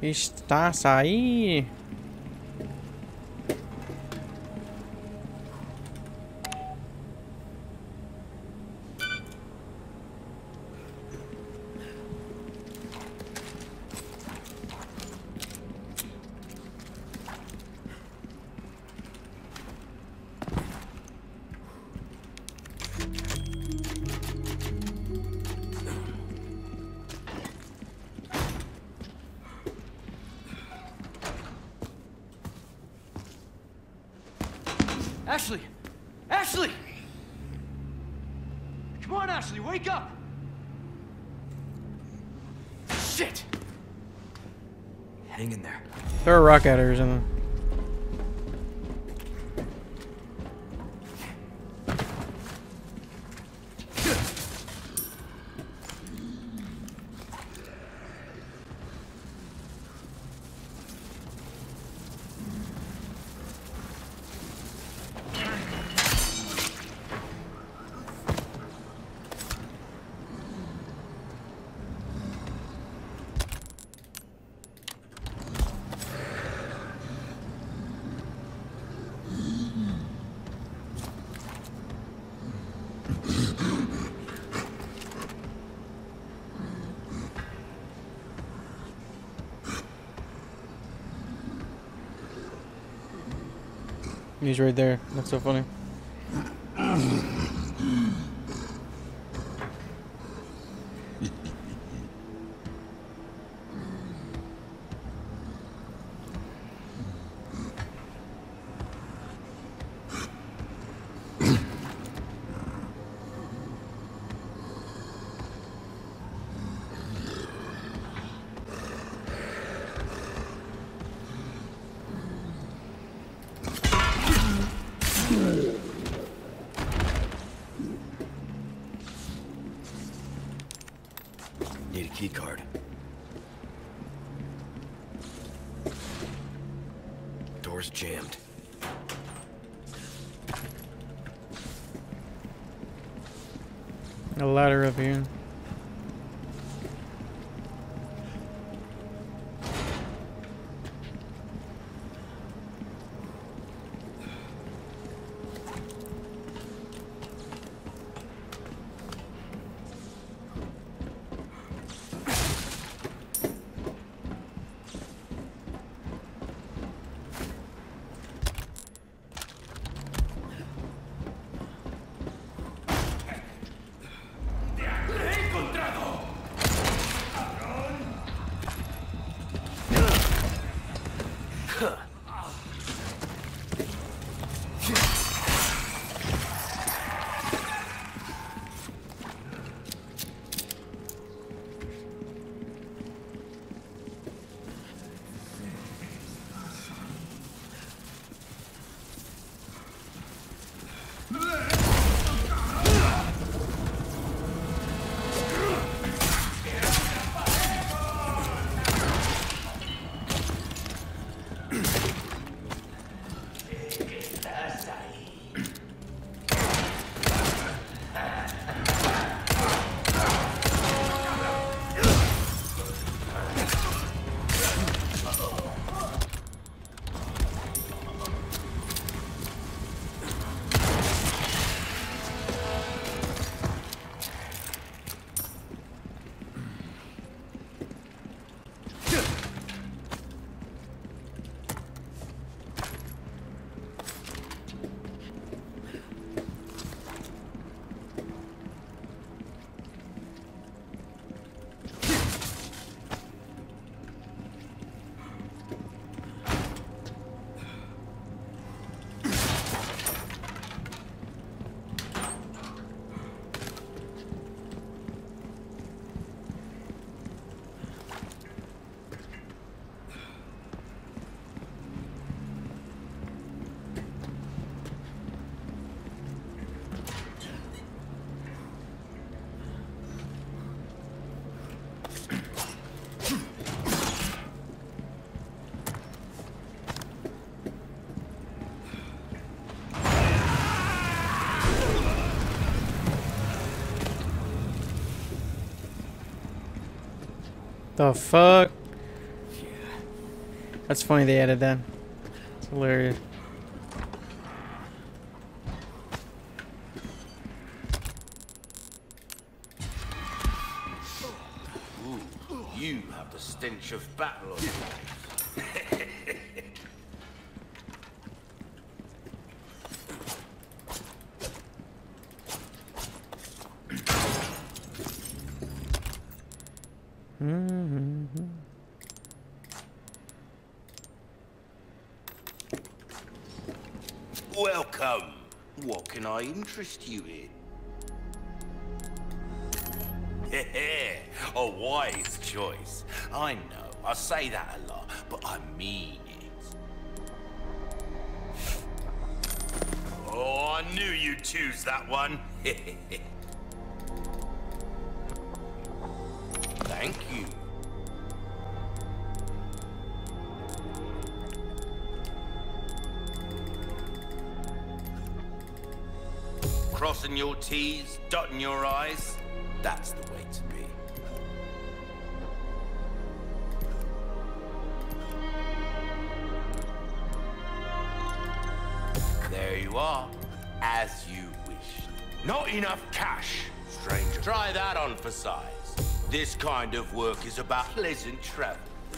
¿Estás ahí? Ashley! Ashley! Come on, Ashley, wake up! Shit! Hang in there. Throw a rock at her or something. He's right there. That's so funny. Need a key card. Door's jammed. A ladder up here. The fuck? That's funny they added that. It's hilarious. You have the stench of battle on you. Welcome. What can I interest you in? A wise choice. I know, I say that a lot, but I mean it. Oh, I knew you'd choose that one. Thank you. Crossing your T's, dotting your I's, that's the way to be. There you are, as you wished. Not enough cash, stranger. Try that on for size. This kind of work is about pleasant travels.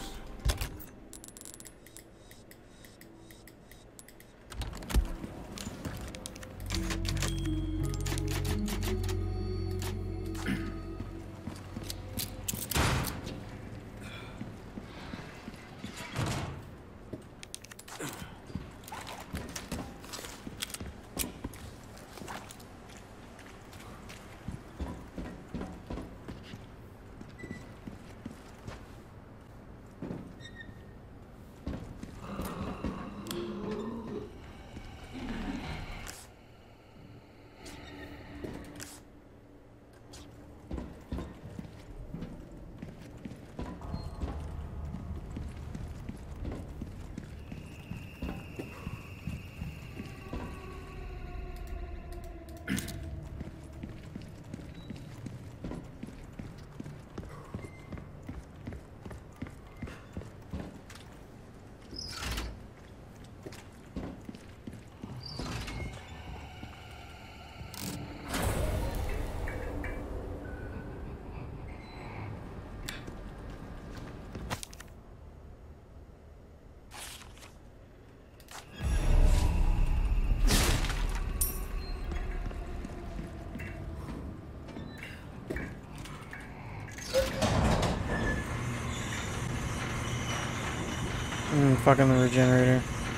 Fucking the regenerator.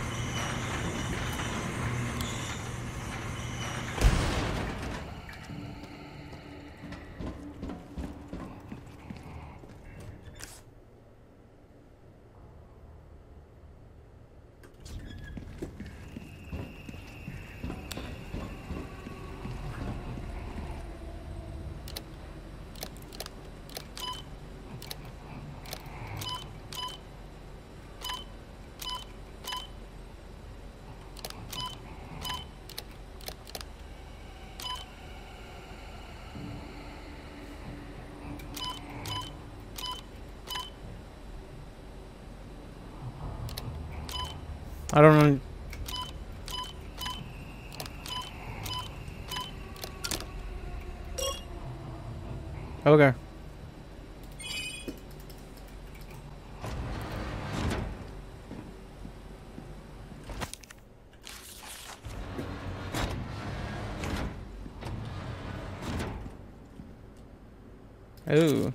I don't know. Okay. Ooh.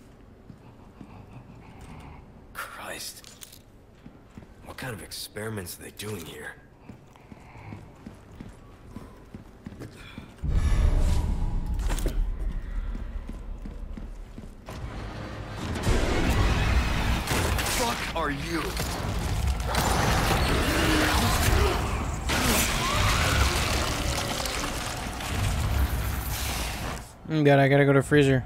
Christ. What kind of experiments are they doing here? Fuck are you? God, I gotta go to freezer.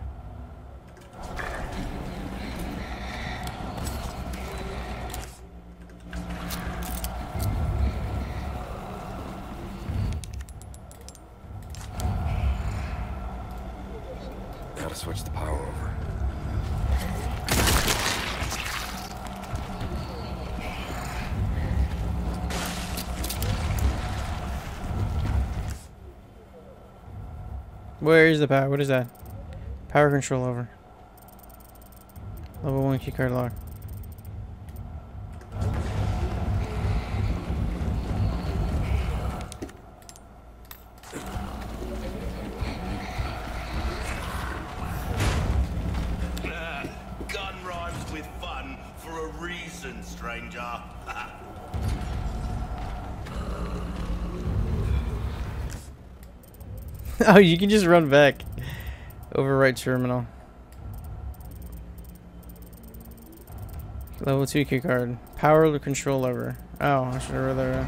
Gotta switch the power over. Where is the power? What is that? Power control over. Level 1 keycard lock. Gun rhymes with fun for a reason, stranger. Oh, you can just run back. Overwrite terminal. Level 2 keycard. Power control lever. Oh, I should have read that.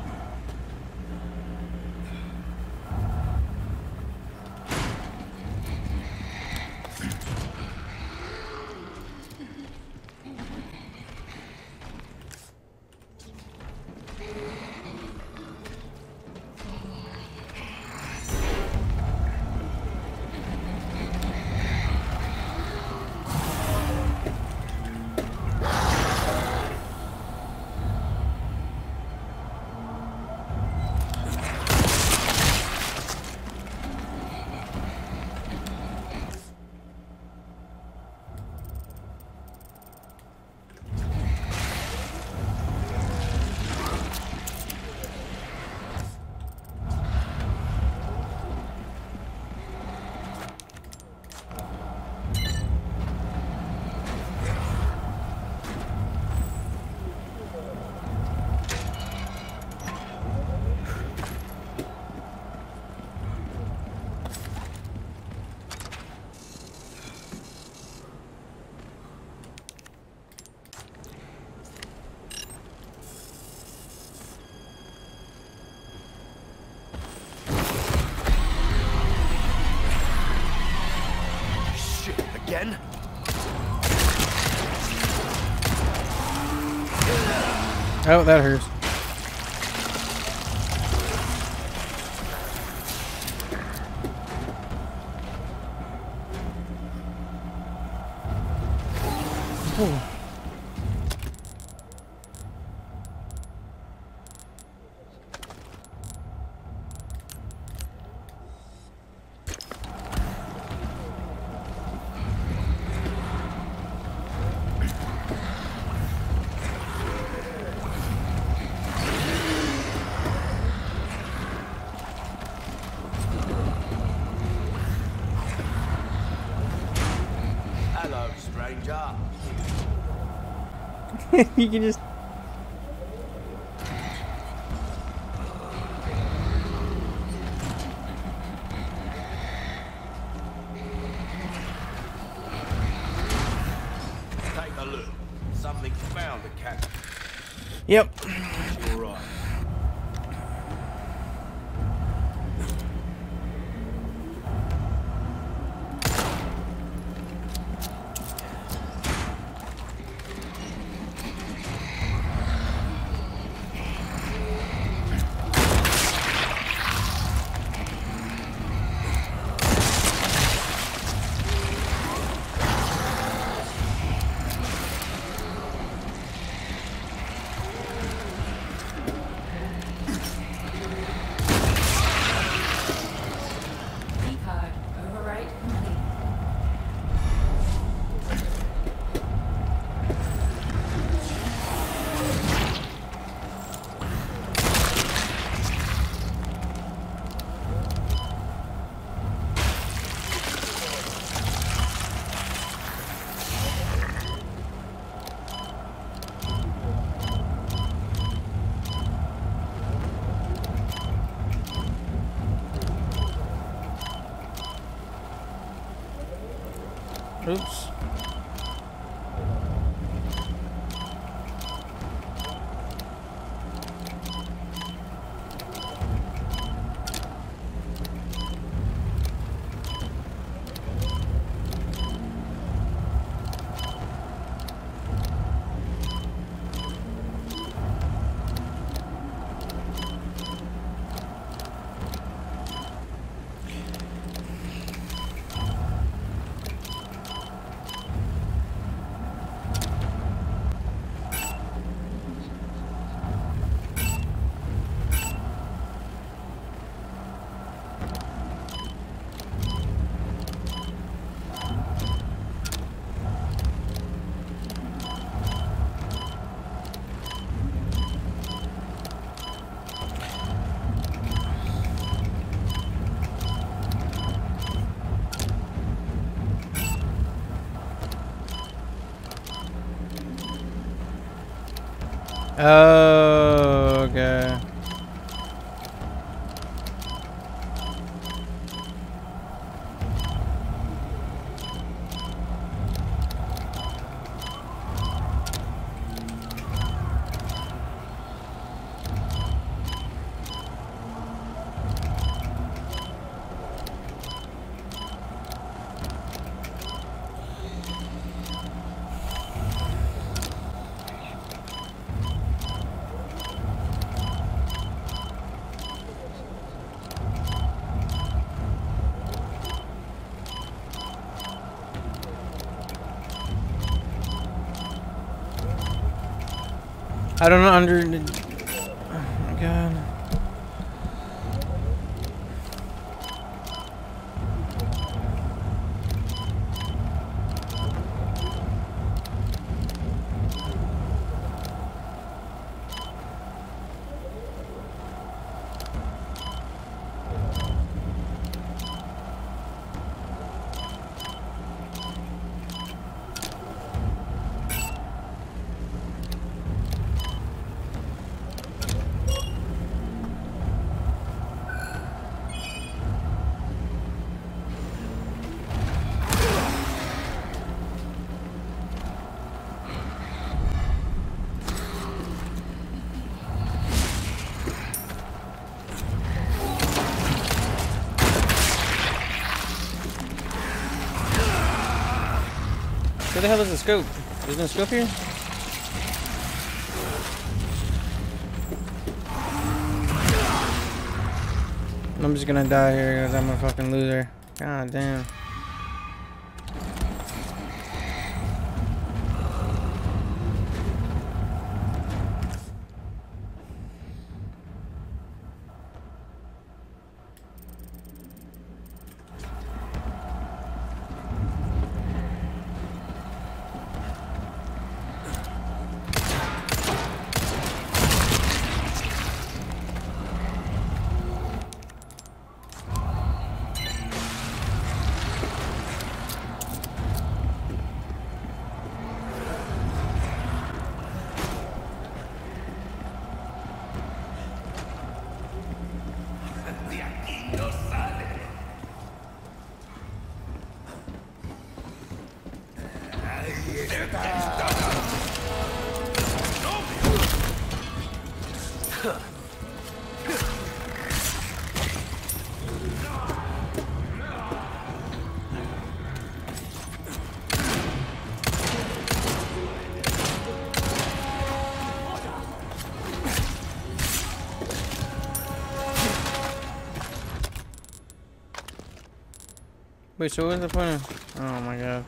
Again? Oh, that hurts. Ooh. Hello, stranger. You can just... Take a look. Something found a cat. Yep. All right. Keycard override complete. Oops. Oh, okay. I don't know oh my god. Where the hell is the scope? There's no scope here? I'm just gonna die here because I'm a fucking loser. God damn. Wait, so what's the point of... Oh my god.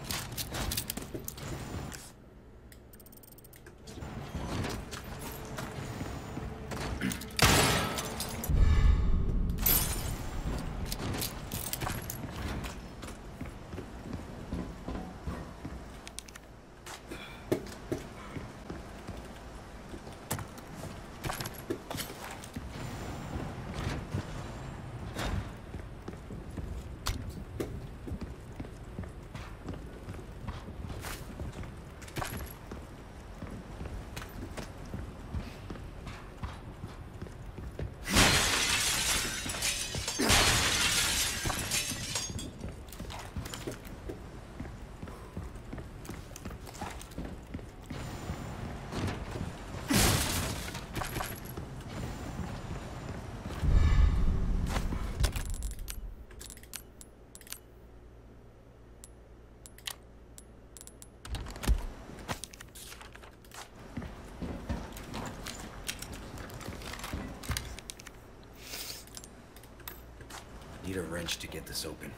Need a wrench to get this open.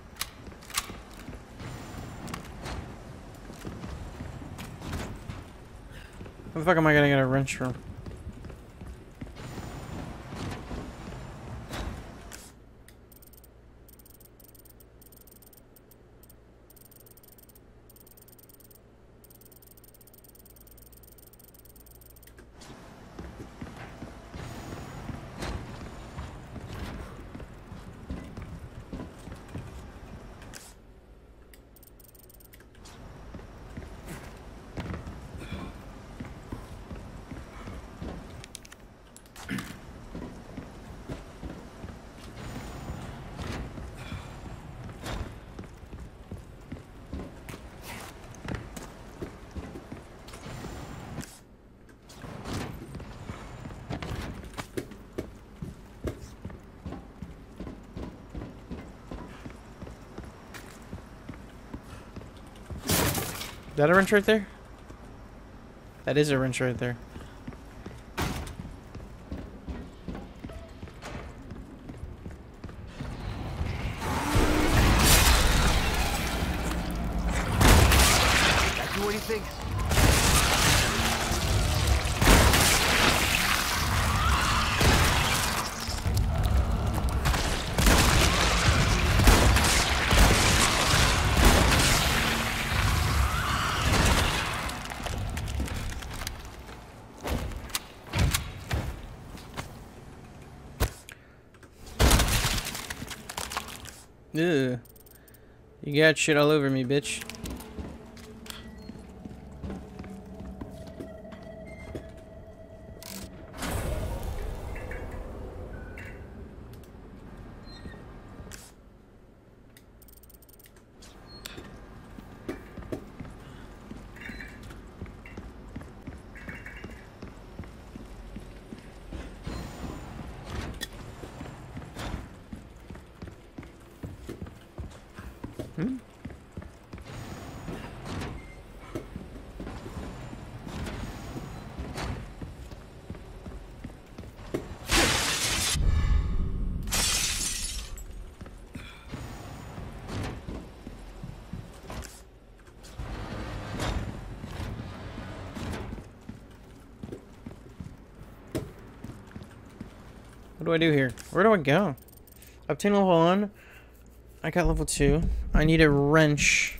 Where the fuck am I gonna get a wrench from? Is that a wrench right there? That is a wrench right there. That do anything? Ugh. You got shit all over me, bitch. What do I do here? Where do I go? Obtain level 1. I got level 2. I need a wrench.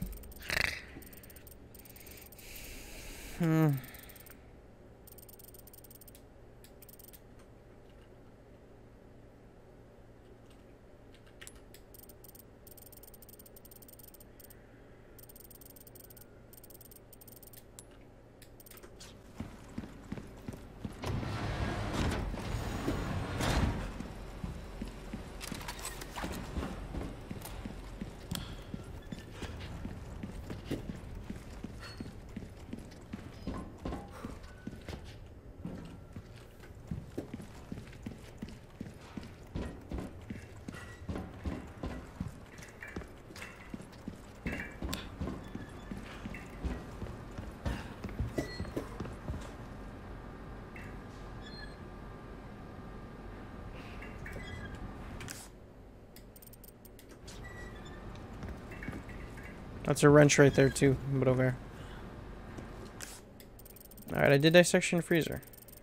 That's a wrench right there too, but over here. Alright, I did dissection freezer.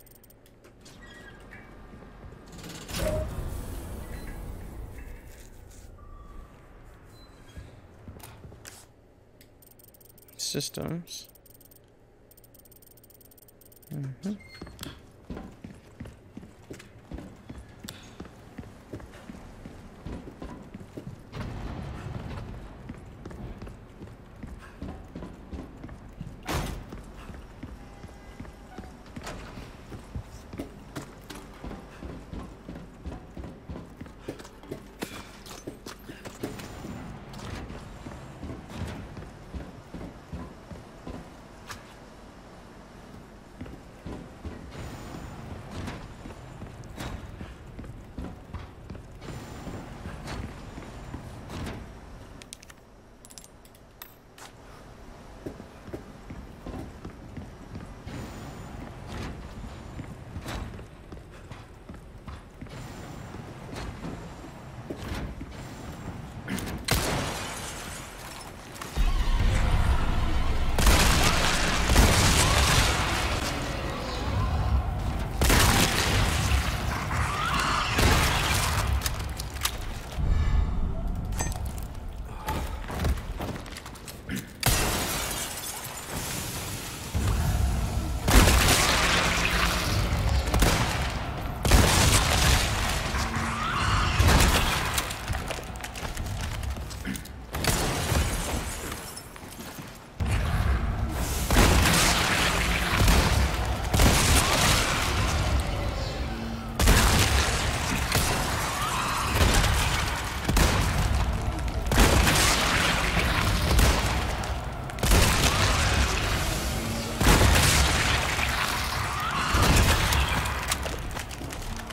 Systems.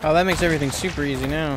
Oh, that makes everything super easy now.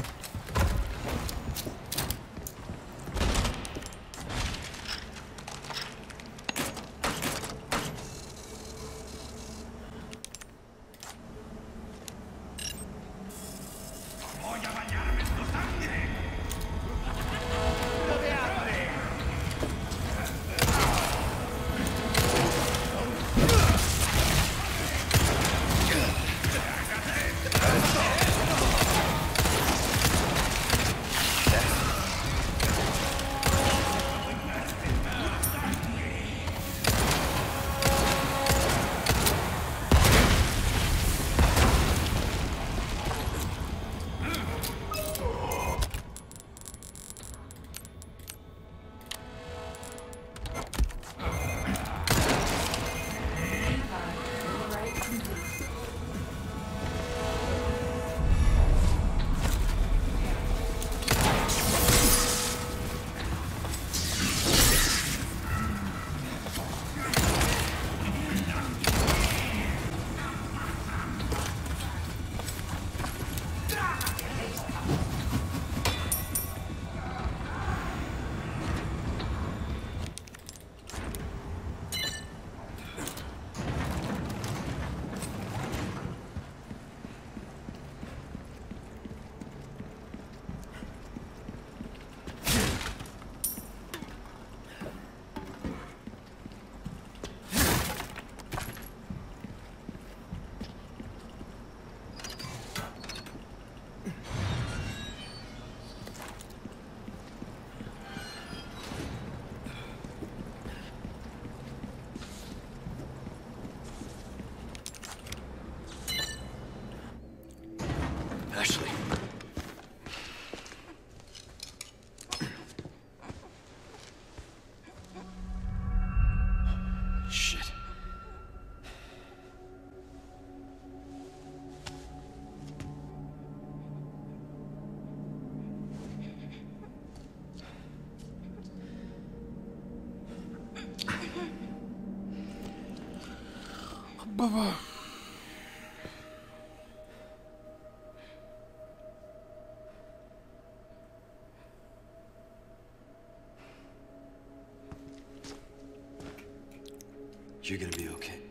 Ashley. Shit. Baba. You're gonna be okay.